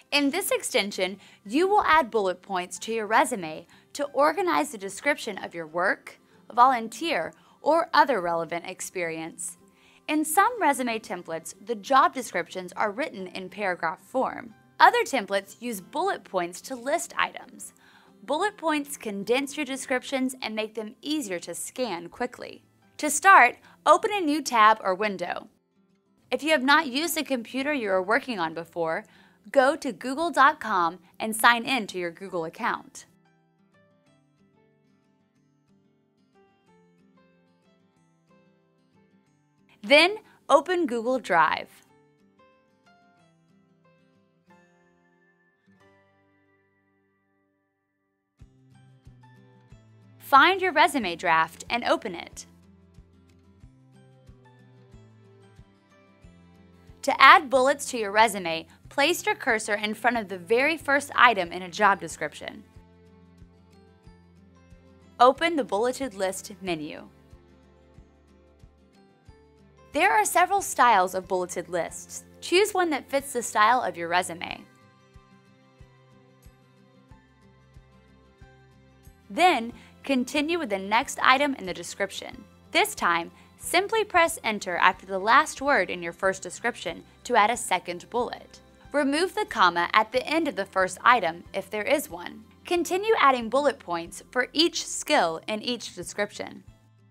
In this extension, you will add bullet points to your resume to organize the description of your work, volunteer, or other relevant experience. In some resume templates, the job descriptions are written in paragraph form. Other templates use bullet points to list items. Bullet points condense your descriptions and make them easier to scan quickly. To start, open a new tab or window. If you have not used the computer you are working on before, go to google.com and sign in to your Google account. Then, open Google Drive. Find your resume draft and open it. To add bullets to your resume, place your cursor in front of the very first item in a job description. Open the bulleted list menu. There are several styles of bulleted lists. Choose one that fits the style of your resume. Then, continue with the next item in the description. This time, simply press Enter after the last word in your first description to add a second bullet. Remove the comma at the end of the first item if there is one. Continue adding bullet points for each skill in each description.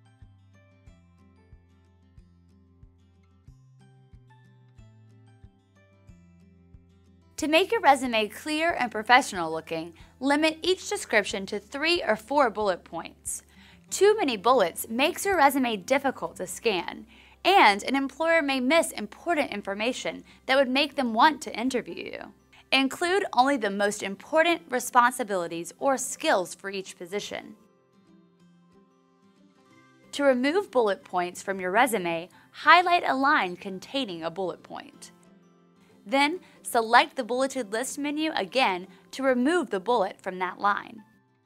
To make your resume clear and professional looking, limit each description to 3 or 4 bullet points. Too many bullets makes your resume difficult to scan, and an employer may miss important information that would make them want to interview you. Include only the most important responsibilities or skills for each position. To remove bullet points from your resume, highlight a line containing a bullet point. Then, select the bulleted list menu again to remove the bullet from that line.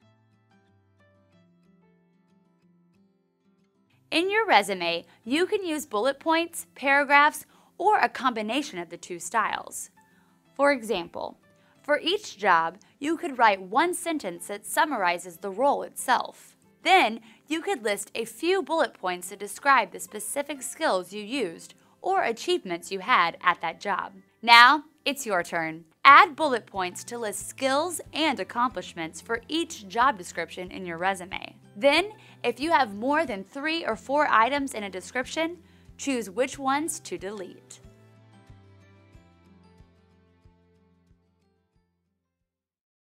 In your resume, you can use bullet points, paragraphs, or a combination of the two styles. For example, for each job, you could write one sentence that summarizes the role itself. Then, you could list a few bullet points to describe the specific skills you used or achievements you had at that job. Now, it's your turn. Add bullet points to list skills and accomplishments for each job description in your resume. Then, if you have more than 3 or 4 items in a description, choose which ones to delete.